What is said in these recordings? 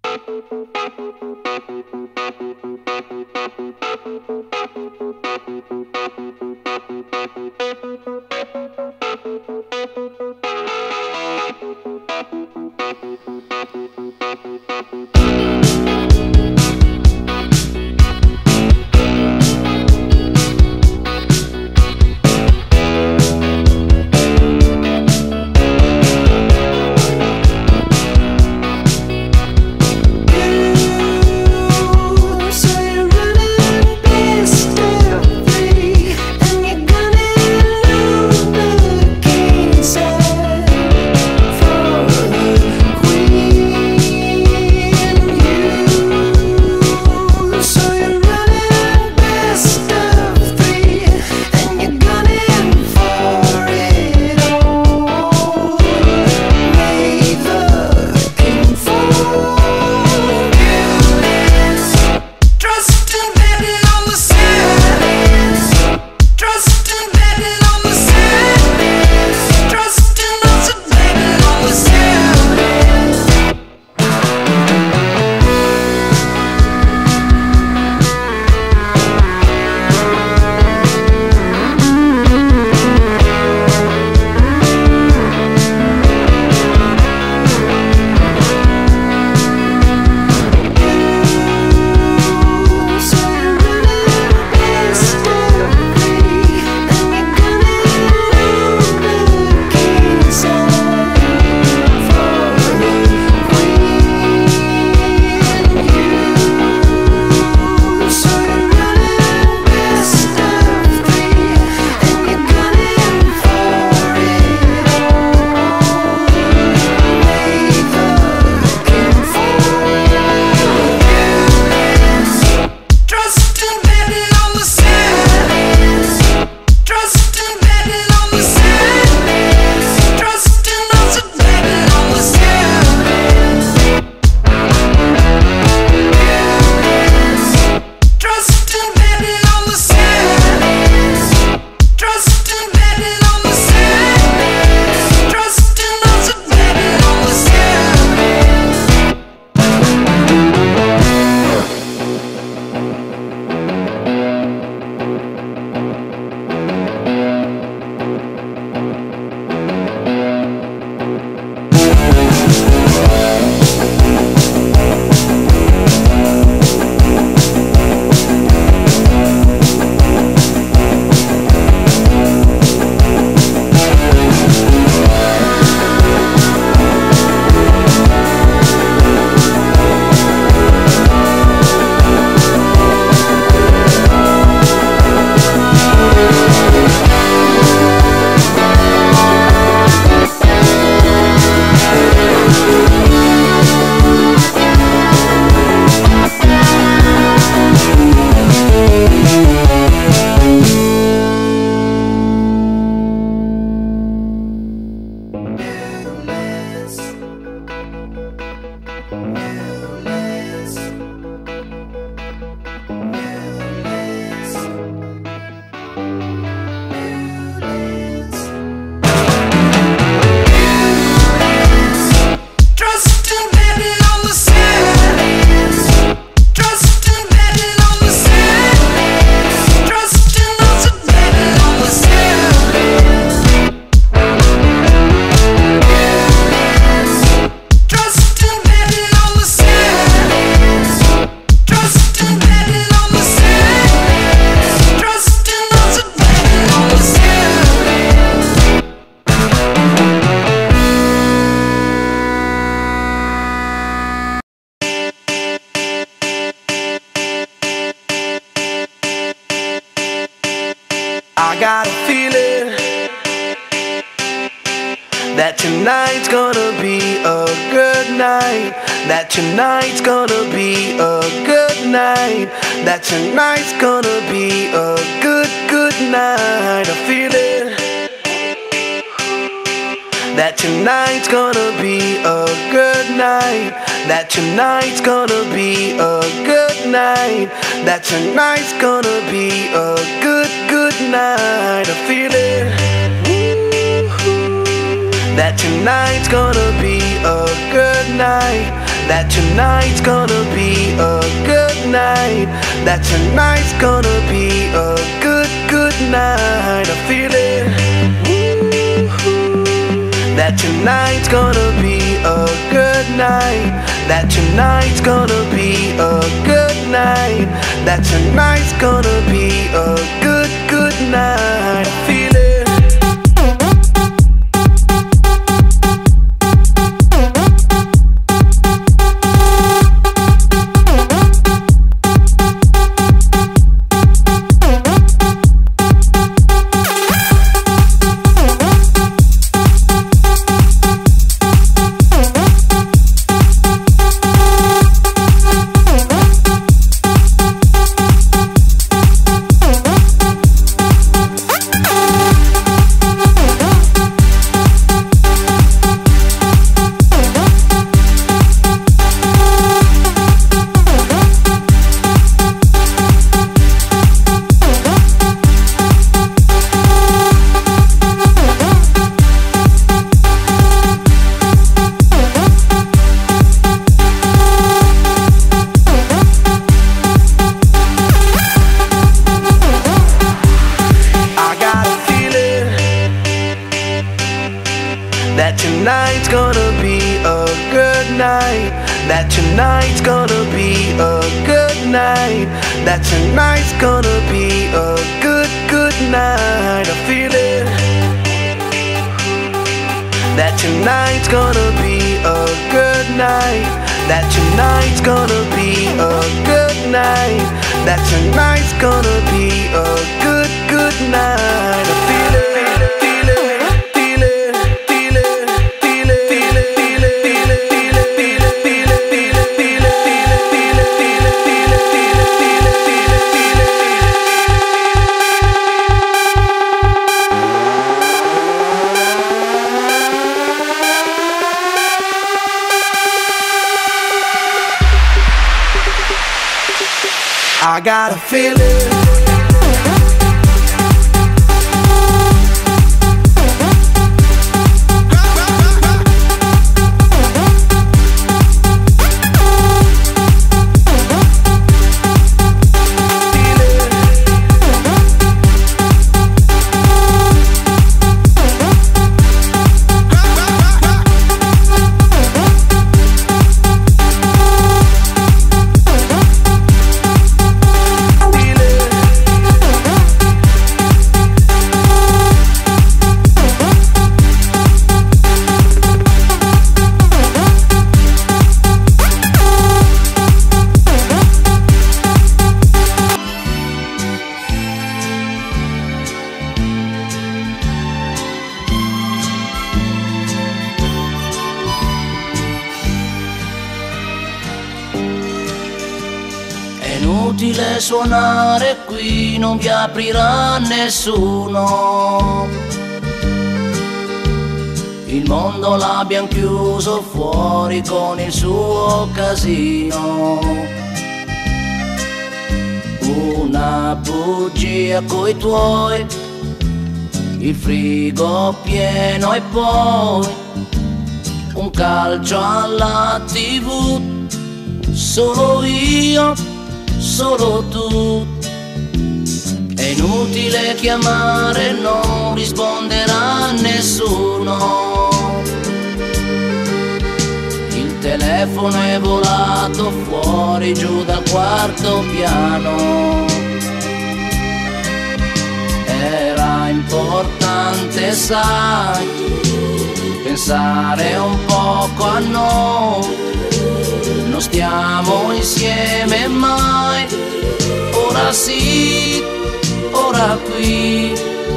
got a feeling that tonight's gonna be a good night. That tonight's gonna be a good night. That tonight's gonna be a good night. I feel it. That tonight's gonna be a good night. That tonight's gonna be a good night. That tonight's gonna be a good night. I feel it. That tonight's gonna be a good night. that tonight's gonna be a good night, that tonight's gonna be a good, good night. I feel it. That tonight's gonna be a good night, that tonight's gonna be a good night, that tonight's gonna be a good, good night. I feel it. That tonight's gonna be a good night, that tonight's gonna be a good night, that tonight's gonna be a good, good night. I feel it. That tonight's gonna be a good night, that tonight's gonna be a good night, that tonight's gonna be a good, good night. I feel it. I gotta feel it. Inutile suonare qui, non vi aprirà nessuno. Il mondo l'abbiamo chiuso fuori con il suo casino. Una bugia coi tuoi, il frigo pieno e poi un calcio alla TV. Solo io, solo tu. È inutile chiamare, non risponderà nessuno. Il telefono è volato fuori giù dal quarto piano. Era importante, sai, pensare un poco a noi. Non stiamo insieme mai, ora sì, ora qui.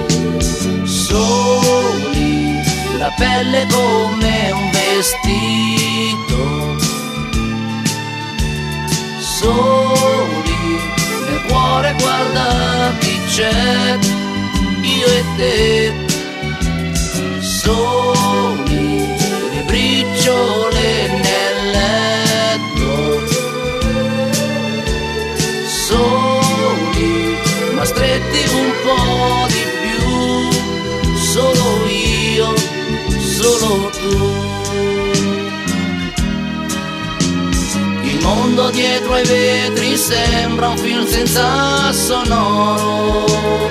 Soli, la pelle come un vestito. Soli, nel cuore guarda chi c'è, io e te. Soli, le briciole nel letto. Soli, ma stretti un po' di più. Solo io, solo tu. mondo dietro ai vetri sembra un film senza sonoro.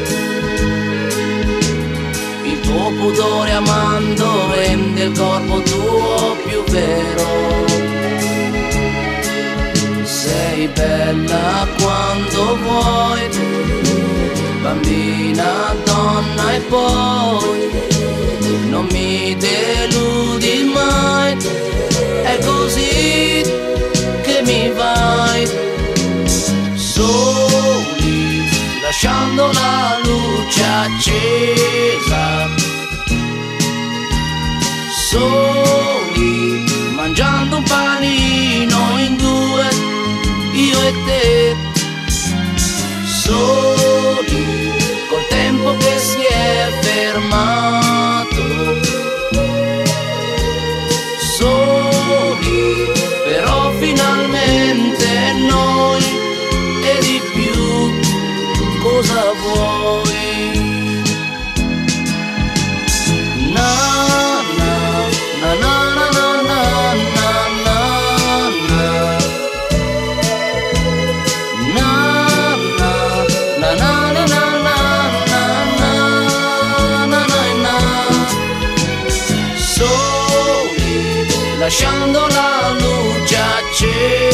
Il tuo pudore amando rende il corpo tuo più vero. Sei bella quando vuoi, bambina, donna e poi non mi deludi mai, è così che mi vai. Soli, lasciando la luce accesa, soli, mangiando un panino in due, io e te. Soli, col tempo che si è fermato, soli, però finalmente noi e di più cosa vuoi? Na na na na na na na na na na na na na. Soli, lasciando la luce accesa.